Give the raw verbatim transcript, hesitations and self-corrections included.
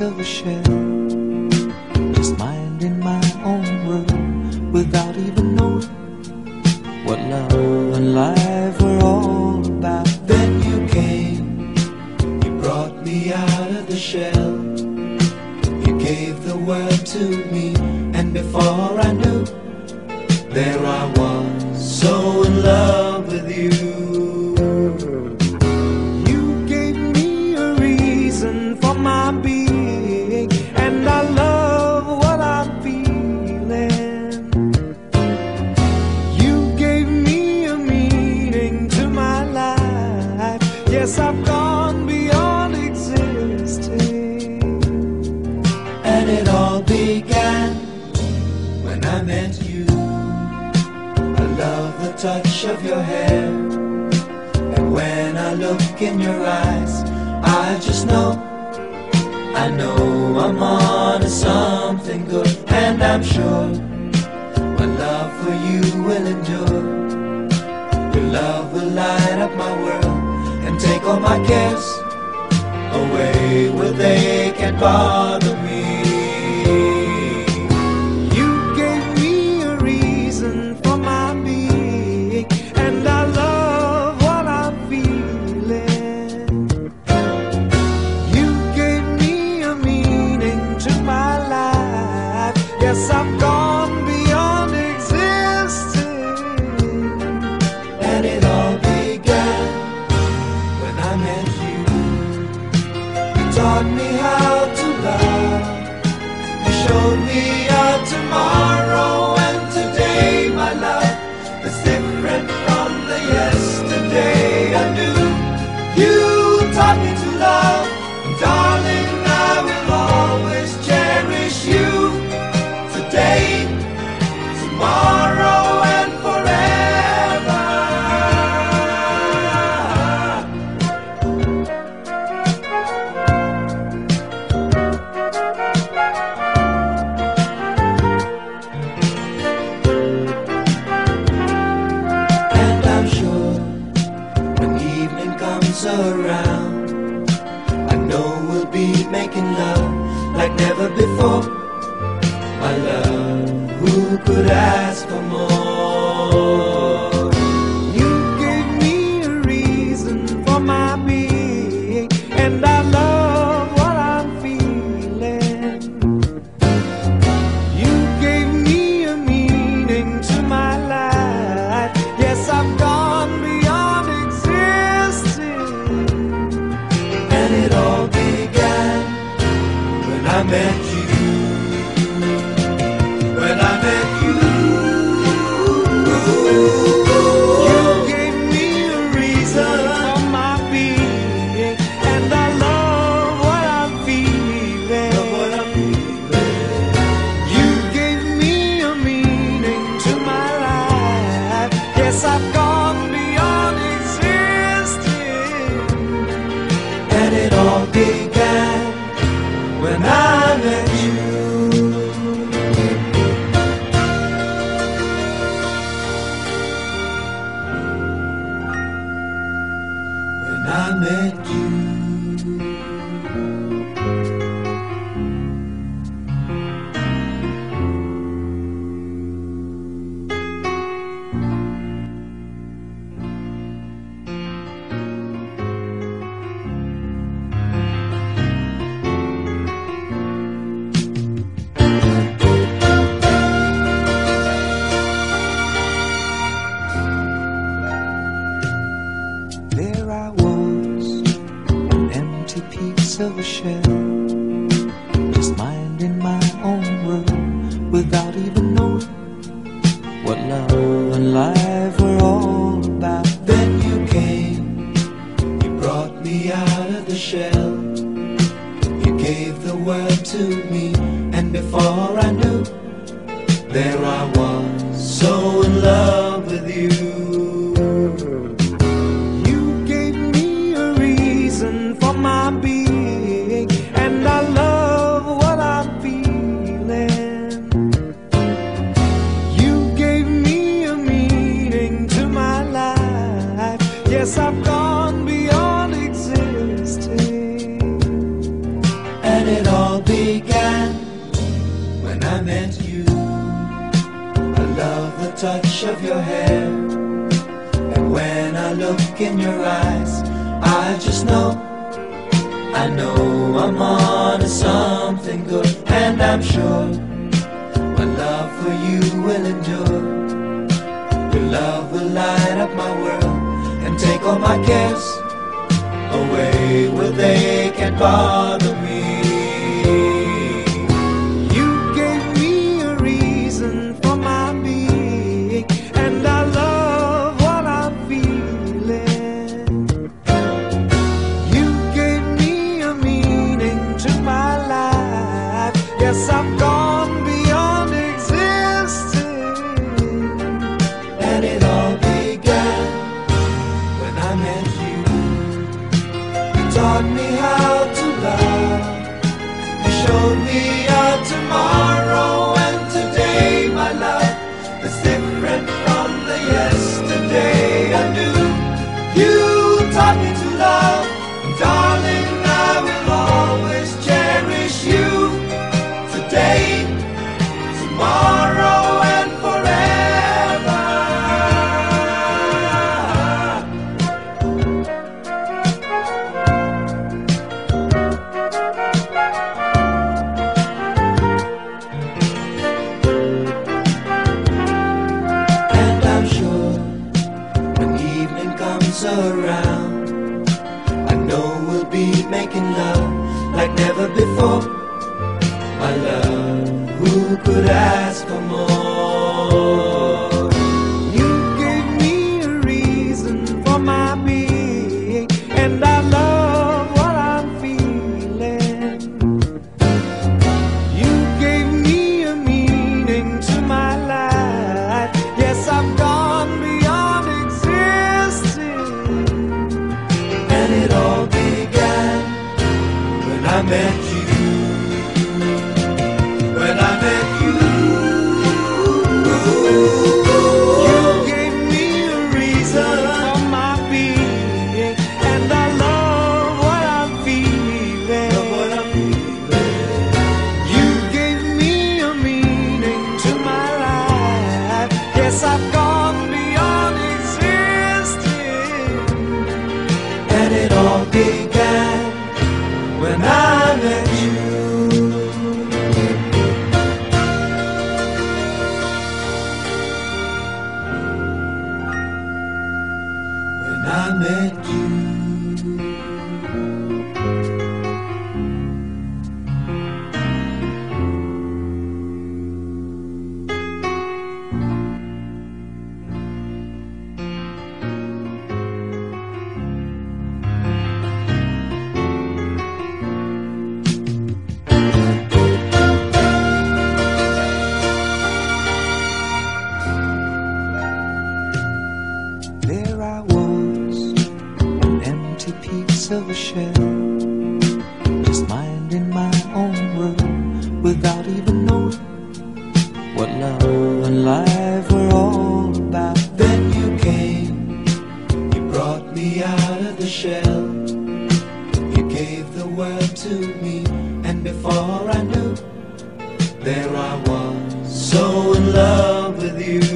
of a shell, just minding my own world without even knowing what love and life were all about. Then you came, you brought me out of the shell, you gave the word to me, and before I knew, there I was, so in love with you. You gave me a reason for my being, and I love what I'm feeling. You gave me a meaning to my life. Yes, I've gone beyond existing. And it all began when I met you. I love the touch of your hair, and when I look in your eyes, I just know, I know I'm on to something good. And I'm sure my love for you will endure. Your love will light up my world and take all my cares away where they can't bother me. Yes, I've gone beyond existing. And it all began when I met you. You taught me how to love. You showed me a tomorrow and today, my love, that's different from the yesterday I knew. You taught me to love, and darling, I will always cherish you. Today, tomorrow, and forever. And I'm sure when evening comes around, I know we'll be making love like never before. My love, who could ask for more? You gave me a reason for my being, and I love what I'm feeling. You gave me a meaning to my life. Yes, I've gone beyond existing. And it all began when I met you. When I met you, you gave me a reason for my being, and I love what I'm feeling. You gave me a meaning to my life. Yes, I've gone beyond existing. And it all began when I met you. I met you. There I was, an empty piece of a shell, just minding my own world without even knowing what love and life were all about. Then you came, you brought me out of the shell, you gave the word to me, and before I knew, there I was, so in love with you. For my being, and I love what I'm feeling. You gave me a meaning to my life. Yes, I've gone beyond existing. And it all brush of your hair. And when I look in your eyes, I just know, I know I'm on to something good. And I'm sure my love for you will endure. Your love will light up my world and take all my cares away where they can't bother me. You gave me a reason for my being, and I love what I'm feeling. You gave me a meaning to my life. Yes, I've gone beyond existing. And it all began when I met you. You taught me how to love. You showed me a tomorrow, and today, my love, is different from the yesterday I knew. You taught me to love, and darling, I will always cherish you. Today, tomorrow, and forever. And I'm sure when evening comes around, I know we'll be making love like never before. My love, who could ask for more? You gave me a reason for my being, and I love what I'm feeling. You gave me a meaning to my life. Yes, I've gone beyond existing. And it all began when I met you. When I met you, you gave me a reason for my being, and I love what I'm feeling. You gave me a meaning to my life. Yes, I've gone beyond existing. And it all began when I met you. I met you. There I was, an empty piece of a shell, just minding my own world without even knowing what love and life were all about. Then you came, you brought me out of the shell. You gave the word to me, and before I knew, there I was, so in love with you.